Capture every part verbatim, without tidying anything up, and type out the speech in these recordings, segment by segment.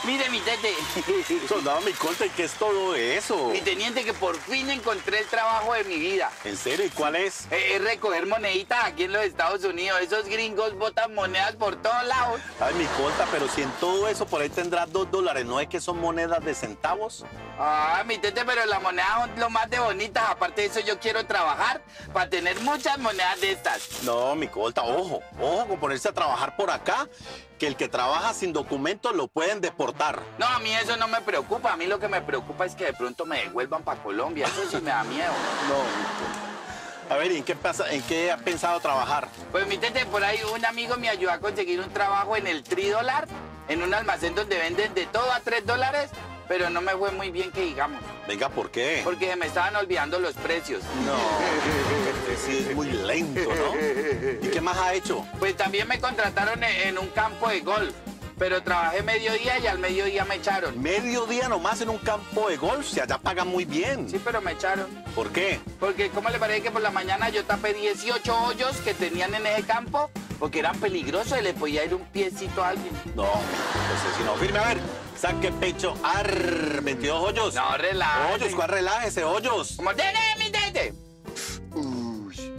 Mire, mi tete. Soldado, mi colta, ¿y qué es todo eso? Mi teniente, que por fin encontré el trabajo de mi vida. ¿En serio? ¿Y cuál es? Eh, Es recoger moneditas aquí en los Estados Unidos. Esos gringos botan monedas por todos lados. Ay, mi colta, pero si en todo eso por ahí tendrás dos dólares, ¿no es que son monedas de centavos? Ah, mi tete, pero las monedas son lo más de bonitas. Aparte de eso, yo quiero trabajar para tener muchas monedas de estas. No, mi colta, ojo, ojo con ponerse a trabajar por acá, que el que trabaja sin documentos lo pueden deportar. No, a mí eso no me preocupa. A mí lo que me preocupa es que de pronto me devuelvan para Colombia. Eso sí me da miedo. No, mi colta. A ver, ¿y en qué, pasa, en qué has pensado trabajar? Pues mi tete, por ahí un amigo me ayudó a conseguir un trabajo en el Tridólar, en un almacén donde venden de todo a tres dólares, pero no me fue muy bien que digamos. Venga, ¿por qué? Porque se me estaban olvidando los precios. No, este sí es muy lento, ¿no? ¿Y qué más ha hecho? Pues también me contrataron en en un campo de golf, pero trabajé mediodía y al mediodía me echaron. Mediodía nomás en un campo de golf, si allá pagan muy bien. Sí, pero me echaron. ¿Por qué? Porque, ¿cómo le parece que por la mañana yo tapé dieciocho hoyos que tenían en ese campo? Porque eran peligrosos y le podía ir un piecito a alguien. No, pues si no, firme, a ver. Saque pecho, ar, veintidós hoyos. No, relájese. Hoyos, ¿cuál relájese, hoyos? Como tiene mi tete. Uy,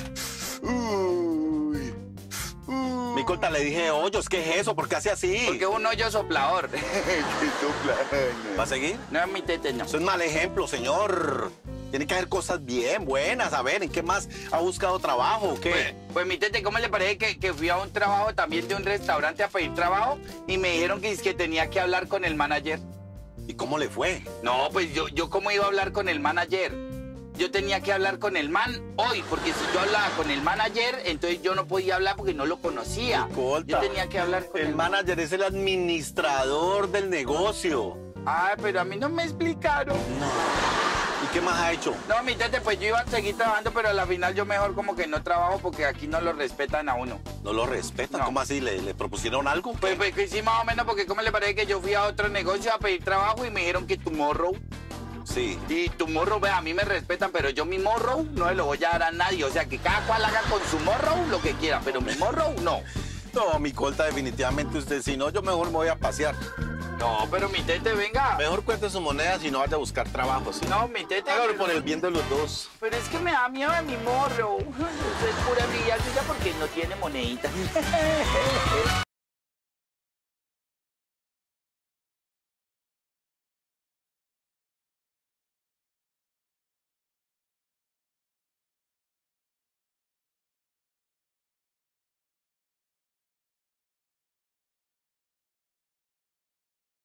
uy, uy. Mi colta, le dije hoyos, ¿qué es eso? ¿Por qué hace así? Porque es un hoyo soplador. ¿Va a seguir? No es mi tete, no. Eso es mal ejemplo, señor. Tiene que haber cosas bien buenas. A ver, ¿en qué más ha buscado trabajo o qué? Pues, pues mi tete, ¿cómo le parece que, que fui a un trabajo también de un restaurante a pedir trabajo y me dijeron que, es que tenía que hablar con el manager? ¿Y cómo le fue? No, pues yo, yo cómo iba a hablar con el manager. Yo tenía que hablar con el man hoy, porque si yo hablaba con el manager, entonces yo no podía hablar porque no lo conocía. Colta, Yo tenía que hablar con el el manager es el administrador del negocio. Ay, pero a mí no me explicaron. ¿Y qué más ha hecho? No, mi tete, pues yo iba a seguir trabajando, pero a la final yo mejor como que no trabajo porque aquí no lo respetan a uno. ¿No lo respetan? No. ¿Cómo así? ¿Le, le propusieron algo? Pues, pues que sí, más o menos, porque ¿cómo le parece que yo fui a otro negocio a pedir trabajo y me dijeron que tomorrow? Sí. Y tu morro, ve, a mí me respetan, pero yo mi morro no se lo voy a dar a nadie. O sea, que cada cual haga con su morro lo que quiera, pero mi morro no. No, mi colta, definitivamente usted, si no, yo mejor me voy a pasear. No, pero mi tete, venga. Mejor cuente sus monedas y no vaya a buscar trabajo, ¿sí? No, mi tete. Hágalo por el bien de los dos. Pero es que me da miedo de mi morro. Eso es pura brillantilla porque no tiene moneditas.